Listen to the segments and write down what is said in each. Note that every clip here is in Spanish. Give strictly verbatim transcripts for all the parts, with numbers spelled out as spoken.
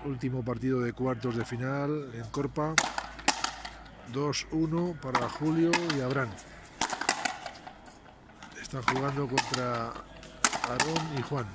Último partido de cuartos de final en Corpa. dos uno para Julio y Abraham. Están jugando contra Aarón y Juan.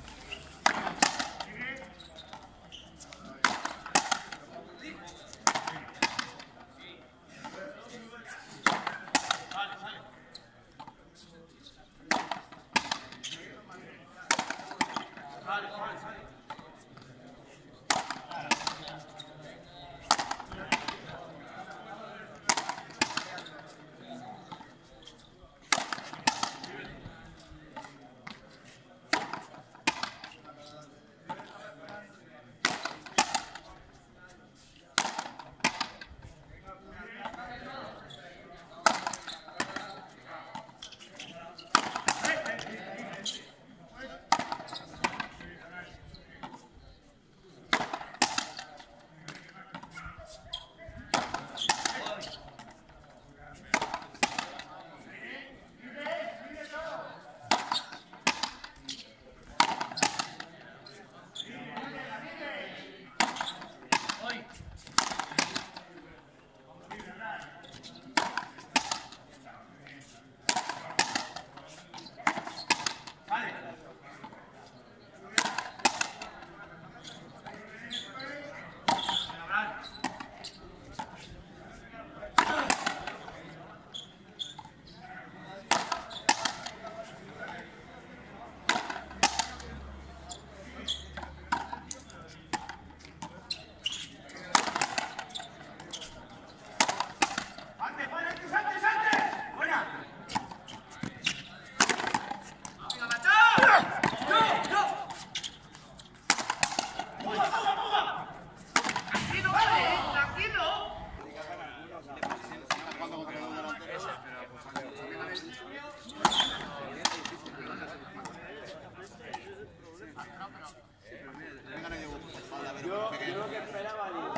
Yo, yo lo que esperaba, digo,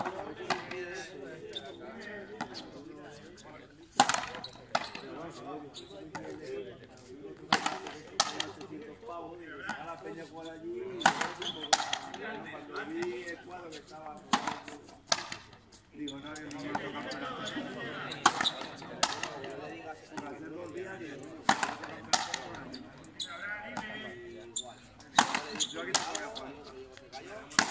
a la peña por allí, cuando vi el cuadro que estaba, digo, no, yo no me toca por hacer dos días, digo, yo aquí te voy a jugar.